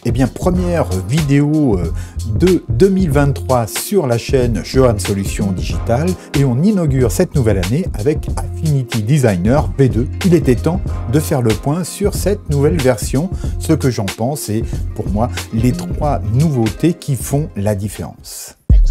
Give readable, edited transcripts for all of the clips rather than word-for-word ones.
Eh bien, première vidéo de 2023 sur la chaîne Johan Solutions Digitales et on inaugure cette nouvelle année avec Affinity Designer V2. Il était temps de faire le point sur cette nouvelle version, ce que j'en pense et pour moi les 3 nouveautés qui font la différence.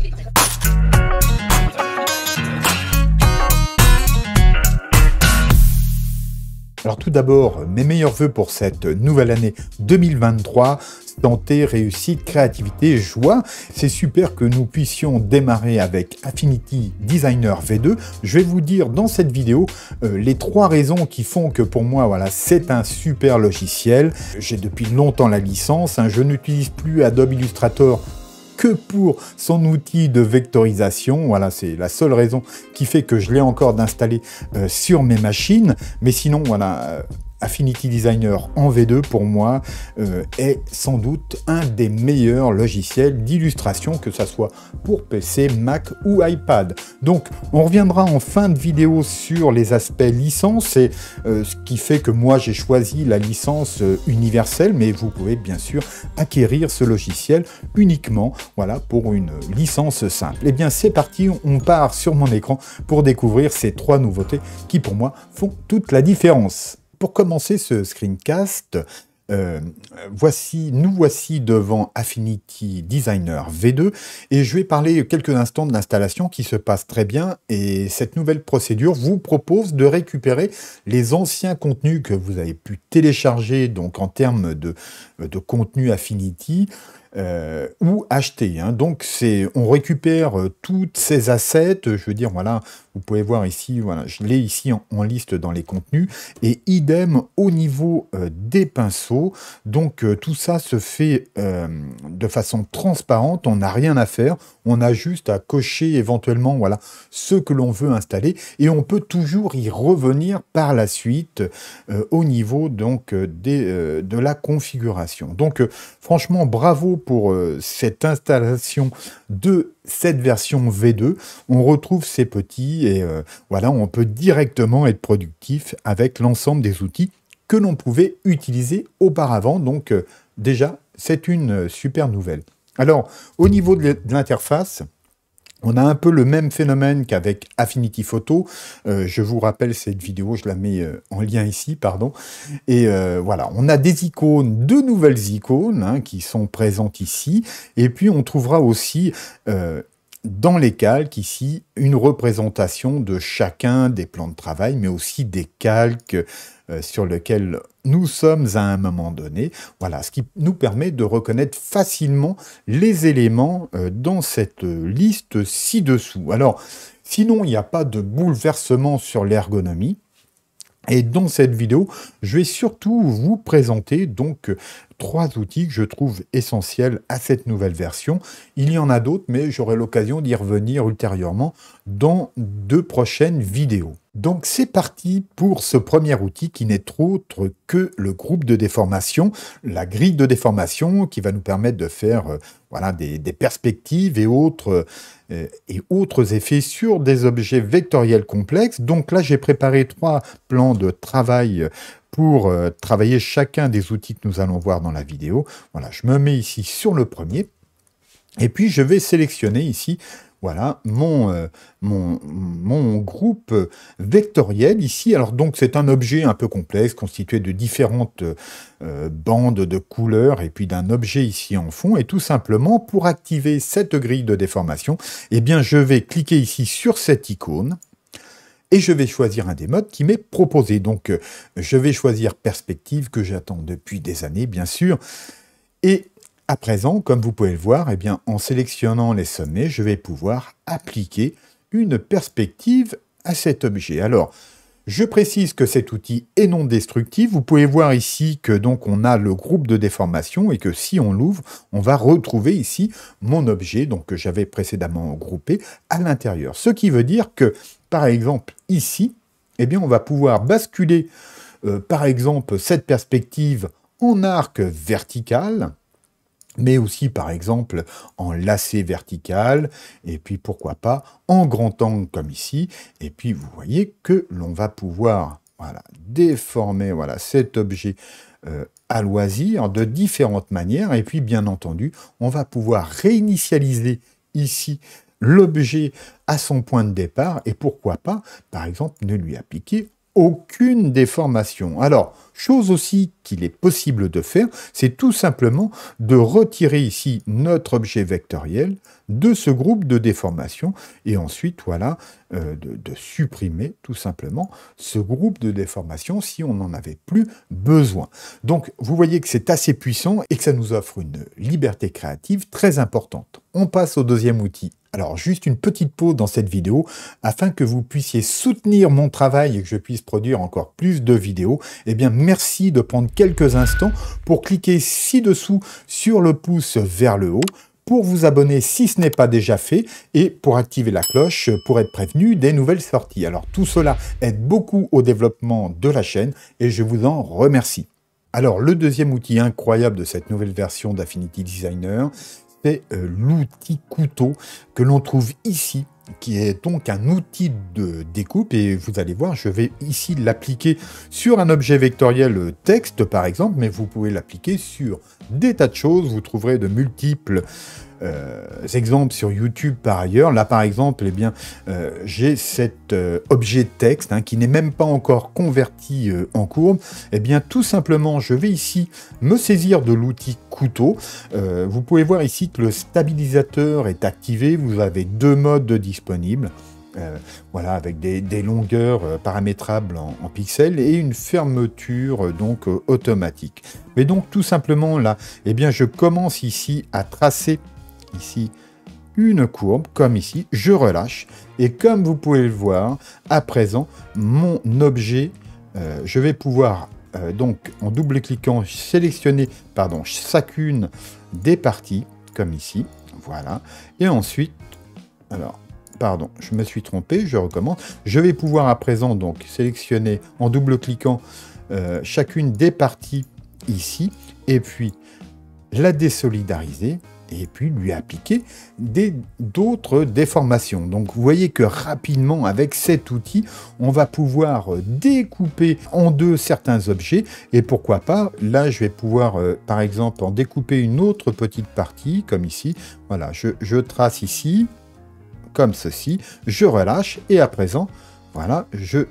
Alors tout d'abord, mes meilleurs vœux pour cette nouvelle année 2023, santé, réussite, créativité, joie. C'est super que nous puissions démarrer avec Affinity Designer V2. Je vais vous dire dans cette vidéo les 3 raisons qui font que pour moi, voilà, c'est un super logiciel. J'ai depuis longtemps la licence, je n'utilise plus Adobe Illustrator que pour son outil de vectorisation. Voilà, c'est la seule raison qui fait que je l'ai encore d'installer sur mes machines. Mais sinon, voilà, Affinity Designer en V2, pour moi, est sans doute un des meilleurs logiciels d'illustration, que ce soit pour PC, Mac ou iPad. Donc, on reviendra en fin de vidéo sur les aspects licence, et ce qui fait que moi, j'ai choisi la licence universelle, mais vous pouvez bien sûr acquérir ce logiciel uniquement, voilà, pour une licence simple. Eh bien, c'est parti, on part sur mon écran pour découvrir ces 3 nouveautés qui, pour moi, font toute la différence. Pour commencer ce screencast, nous voici devant Affinity Designer V2 et je vais parler quelques instants de l'installation qui se passe très bien, et cette nouvelle procédure vous propose de récupérer les anciens contenus que vous avez pu télécharger, donc en termes de contenu Affinity, ou acheter. Donc on récupère toutes ces assets, je veux dire, voilà, vous pouvez voir ici, voilà, je l'ai ici en liste dans les contenus, et idem au niveau des pinceaux. Donc tout ça se fait de façon transparente, on n'a rien à faire, on a juste à cocher éventuellement, voilà, ce que l'on veut installer, et on peut toujours y revenir par la suite au niveau donc de la configuration. Donc franchement, bravo pour cette installation de cette version V2. On retrouve ces petits et voilà, on peut directement être productif avec l'ensemble des outils que l'on pouvait utiliser auparavant. Donc déjà, c'est une super nouvelle. Alors, au niveau de l'interface, on a un peu le même phénomène qu'avec Affinity Photo. Je vous rappelle cette vidéo, je la mets en lien ici, pardon. Et voilà, on a des icônes, 2 nouvelles icônes qui sont présentes ici. Et puis on trouvera aussi dans les calques ici une représentation de chacun des plans de travail, mais aussi des calques sur lesquels nous sommes à un moment donné. Voilà, ce qui nous permet de reconnaître facilement les éléments dans cette liste ci-dessous. Alors, sinon, il n'y a pas de bouleversement sur l'ergonomie. Et dans cette vidéo, je vais surtout vous présenter donc 3 outils que je trouve essentiels à cette nouvelle version. Il y en a d'autres, mais j'aurai l'occasion d'y revenir ultérieurement dans 2 prochaines vidéos. Donc c'est parti pour ce premier outil qui n'est autre que le groupe de déformation, la grille de déformation qui va nous permettre de faire voilà, des perspectives et autres effets sur des objets vectoriels complexes. Donc là, j'ai préparé 3 plans de travail pour travailler chacun des outils que nous allons voir dans la vidéo. Voilà, je me mets ici sur le premier et puis je vais sélectionner ici, voilà, mon groupe vectoriel ici. Alors donc c'est un objet un peu complexe constitué de différentes bandes de couleurs et puis d'un objet ici en fond. Et tout simplement, pour activer cette grille de déformation, eh bien je vais cliquer ici sur cette icône et je vais choisir un des modes qui m'est proposé. Donc je vais choisir perspective, que j'attends depuis des années bien sûr. Et à présent, comme vous pouvez le voir, eh bien, en sélectionnant les sommets, je vais pouvoir appliquer une perspective à cet objet. Alors, je précise que cet outil est non destructif. Vous pouvez voir ici que donc on a le groupe de déformation et que si on l'ouvre, on va retrouver ici mon objet donc que j'avais précédemment groupé à l'intérieur. Ce qui veut dire que, par exemple, ici, eh bien, on va pouvoir basculer, par exemple, cette perspective en arc vertical, mais aussi par exemple en lacet vertical, et puis pourquoi pas en grand angle comme ici, et puis vous voyez que l'on va pouvoir, voilà, déformer, voilà, cet objet à loisir de différentes manières. Et puis, bien entendu, on va pouvoir réinitialiser ici l'objet à son point de départ et pourquoi pas, par exemple, ne lui appliquer aucune déformation. Alors, chose aussi qu'il est possible de faire, c'est tout simplement de retirer ici notre objet vectoriel de ce groupe de déformation et ensuite, voilà, de supprimer tout simplement ce groupe de déformation si on n'en avait plus besoin. Donc, vous voyez que c'est assez puissant et que ça nous offre une liberté créative très importante. On passe au deuxième outil. Alors, juste une petite pause dans cette vidéo afin que vous puissiez soutenir mon travail et que je puisse produire encore plus de vidéos. Eh bien, merci de prendre quelques instants pour cliquer ci-dessous sur le pouce vers le haut pour vous abonner si ce n'est pas déjà fait et pour activer la cloche pour être prévenu des nouvelles sorties. Alors, tout cela aide beaucoup au développement de la chaîne et je vous en remercie. Alors, le deuxième outil incroyable de cette nouvelle version d'Affinity Designer, c'est l'outil couteau que l'on trouve ici, qui est donc un outil de découpe. Et vous allez voir, je vais ici l'appliquer sur un objet vectoriel texte, par exemple, mais vous pouvez l'appliquer sur des tas de choses. Vous trouverez de multiples exemples sur YouTube par ailleurs. Là, par exemple, eh bien, j'ai cet objet texte qui n'est même pas encore converti en courbe. Eh bien, tout simplement, je vais ici me saisir de l'outil couteau. Vous pouvez voir ici que le stabilisateur est activé. Vous avez deux modes disponibles. Voilà, avec des longueurs paramétrables en pixels et une fermeture donc automatique. Mais donc, tout simplement, là, eh bien, je commence ici à tracer ici une courbe, comme ici, je relâche, et comme vous pouvez le voir, à présent, mon objet, je vais pouvoir, donc, en double-cliquant, sélectionner, chacune des parties, comme ici, voilà, et ensuite, alors, pardon, je me suis trompé, je recommence, je vais pouvoir à présent, donc, sélectionner, en double-cliquant, chacune des parties, ici, et puis, la désolidariser, et puis lui appliquer d'autres déformations. Donc vous voyez que rapidement, avec cet outil, on va pouvoir découper en deux certains objets, et pourquoi pas, là je vais pouvoir, par exemple, en découper une autre petite partie, comme ici, voilà, je trace ici, comme ceci, je relâche, et à présent, voilà,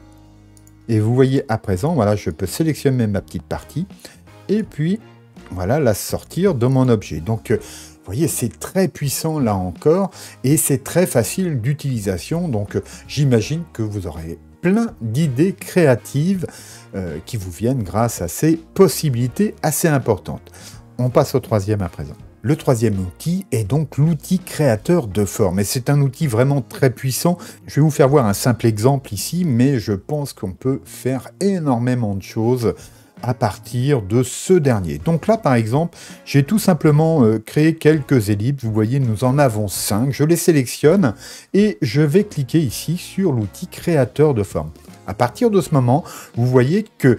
et vous voyez à présent, voilà, je peux sélectionner ma petite partie, et puis, voilà, la sortir de mon objet. Donc, vous voyez, c'est très puissant là encore et c'est très facile d'utilisation. Donc, j'imagine que vous aurez plein d'idées créatives qui vous viennent grâce à ces possibilités assez importantes. On passe au troisième à présent. Le troisième outil est donc l'outil créateur de forme. Et c'est un outil vraiment très puissant. Je vais vous faire voir un simple exemple ici, mais je pense qu'on peut faire énormément de choses à partir de ce dernier. Donc là, par exemple, j'ai tout simplement créé quelques ellipses. Vous voyez, nous en avons 5. Je les sélectionne et je vais cliquer ici sur l'outil créateur de forme. À partir de ce moment, vous voyez que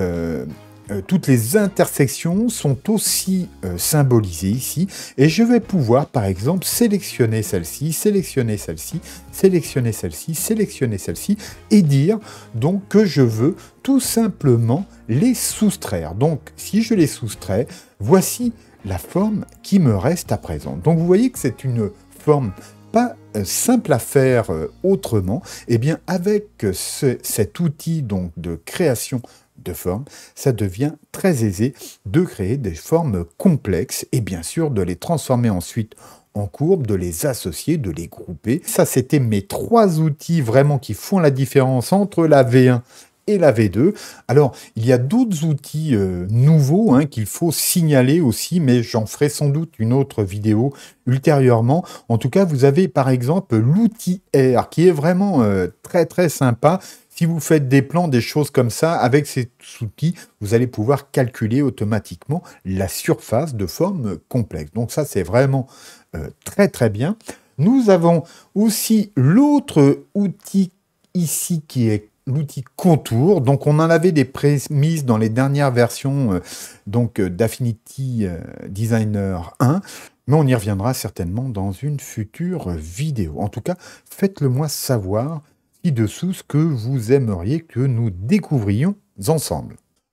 toutes les intersections sont aussi symbolisées ici. Et je vais pouvoir, par exemple, sélectionner celle-ci, sélectionner celle-ci, sélectionner celle-ci, sélectionner celle-ci, et dire donc que je veux tout simplement les soustraire. Donc, si je les soustrais, voici la forme qui me reste à présent. Donc, vous voyez que c'est une forme pas simple à faire autrement. Et bien, avec cet outil donc de création de formes, ça devient très aisé de créer des formes complexes et bien sûr de les transformer ensuite en courbes, de les associer, de les grouper. Ça, c'était mes trois outils vraiment qui font la différence entre la V1 et la V2. Alors, il y a d'autres outils nouveaux qu'il faut signaler aussi, mais j'en ferai sans doute une autre vidéo ultérieurement. En tout cas, vous avez par exemple l'outil R, qui est vraiment très très sympa. Si vous faites des plans, des choses comme ça, avec cet outil, vous allez pouvoir calculer automatiquement la surface de forme complexe. Donc ça, c'est vraiment très très bien. Nous avons aussi l'autre outil ici qui est l'outil contour. Donc on en avait des prémices dans les dernières versions d'Affinity Designer 1. Mais on y reviendra certainement dans une future vidéo. En tout cas, faites-le moi savoir ci-dessous ce que vous aimeriez que nous découvrions ensemble.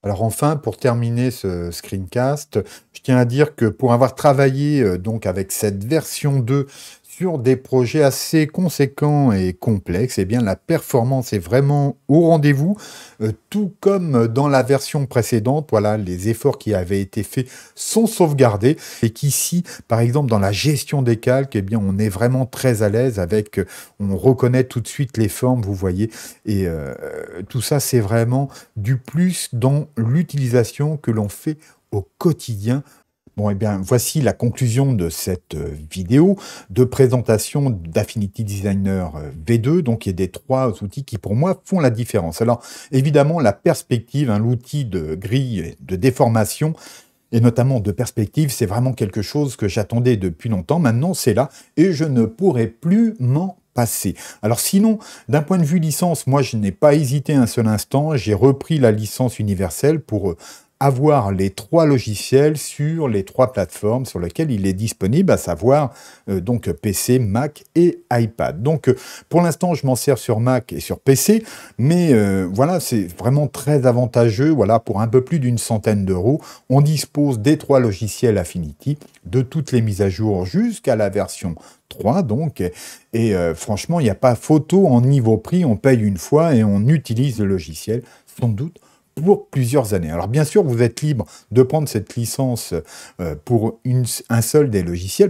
Alors enfin, pour terminer ce screencast, je tiens à dire que pour avoir travaillé donc avec cette version 2 sur des projets assez conséquents et complexes, eh bien la performance est vraiment au rendez-vous, tout comme dans la version précédente. Voilà, les efforts qui avaient été faits sont sauvegardés et qu'ici, par exemple, dans la gestion des calques, eh bien on est vraiment très à l'aise avec, on reconnaît tout de suite les formes, vous voyez, et tout ça, c'est vraiment du plus dans l'utilisation que l'on fait au quotidien. Bon, eh bien, voici la conclusion de cette vidéo de présentation d'Affinity Designer V2, donc il y a des 3 outils qui, pour moi, font la différence. Alors, évidemment, la perspective, hein, l'outil de grille de déformation, et notamment de perspective, c'est vraiment quelque chose que j'attendais depuis longtemps. Maintenant, c'est là, et je ne pourrai plus m'en passer. Alors sinon, d'un point de vue licence, moi, je n'ai pas hésité un seul instant. J'ai repris la licence universelle pour avoir les 3 logiciels sur les 3 plateformes sur lesquelles il est disponible, à savoir donc PC, Mac et iPad. Donc pour l'instant, je m'en sers sur Mac et sur PC, mais voilà, c'est vraiment très avantageux. Voilà, pour un peu plus d'une centaine d'euros, on dispose des 3 logiciels Affinity, de toutes les mises à jour jusqu'à la version 3, donc, et franchement, il n'y a pas photo en niveau prix, on paye une fois et on utilise le logiciel, sans doute, pour plusieurs années. Alors bien sûr, vous êtes libre de prendre cette licence pour un seul des logiciels,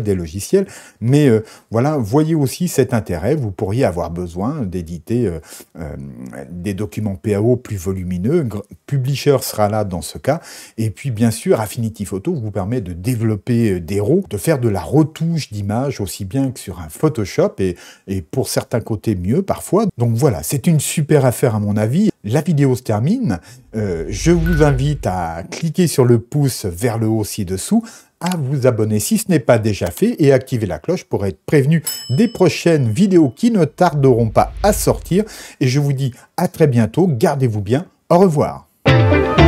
mais voilà, voyez aussi cet intérêt. Vous pourriez avoir besoin d'éditer des documents PAO plus volumineux. Publisher sera là dans ce cas. Et puis bien sûr, Affinity Photo vous permet de développer des RAW, de faire de la retouche d'image aussi bien que sur un Photoshop et pour certains côtés mieux parfois. Donc voilà, c'est une super affaire à mon avis. La vidéo se termine. Je vous invite à cliquer sur le pouce vers le haut ci-dessous, à vous abonner si ce n'est pas déjà fait et activer la cloche pour être prévenu des prochaines vidéos qui ne tarderont pas à sortir. Et je vous dis à très bientôt. Gardez-vous bien. Au revoir.